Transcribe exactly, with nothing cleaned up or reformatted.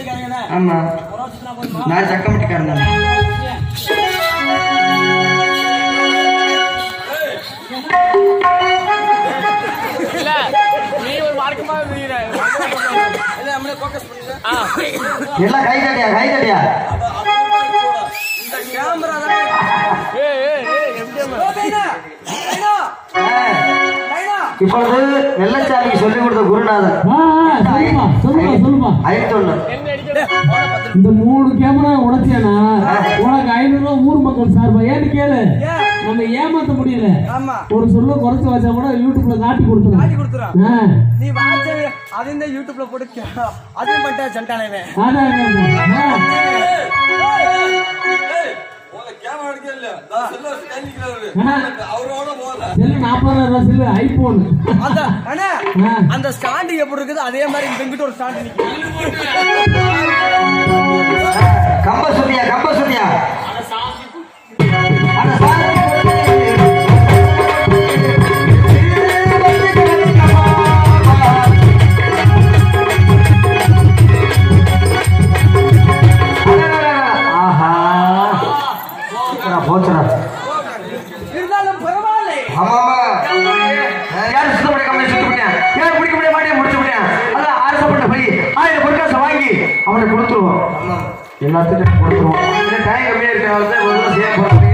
ஆமா நான் சக்கமட்டிக்காரன் தான். எல்லாம் கை தட்டியா கை தட்டியா இப்பொழுது வெள்ளச்சாமிக்கு சொல்லிக் கொடுத்த குருநாதன் இந்த மூணு கேமரா உடைச்சேனா உனக்கு ஐநூறு ரூபாய் ஊர் மக்கள் சார்பா ஏன்னு கேளு. நம்ம ஏமாத்த முடியல. ஒரு சொல்ல குறைச்சு வச்சா கூட யூடியூப்ல காட்டி கொடுத்துரும் காட்டி கொடுத்துரும். நீ வாட்ச் அது இந்த யூடியூப்ல போட்டு அதையும் பண்ணிட்டா சண்டானே. அந்த ஸ்டாண்ட் எப்படி இருக்குது அதே மாதிரி இங்கிட்ட ஒரு ஸ்டாண்ட் கம்ப சுத்தியா கம்ப சுத்தியா போச்சுடா இருந்தாலும் பரவாயில்லை. ஆமா யாரும் சுத்த முடிய கம்பெனி சுத்த முடியா யாரும் பிடிக்க முடிய மாட்டேன் முடிச்ச முடியா அதான் ஆசைப்பட்ட பை ஆயிரம் பொருட்காசை வாங்கி அவனை கொடுத்துருவோம் எல்லாத்துக்கும் கொடுத்துருவோம் டைம் கம்மியா இருக்க செய்ய போறோம்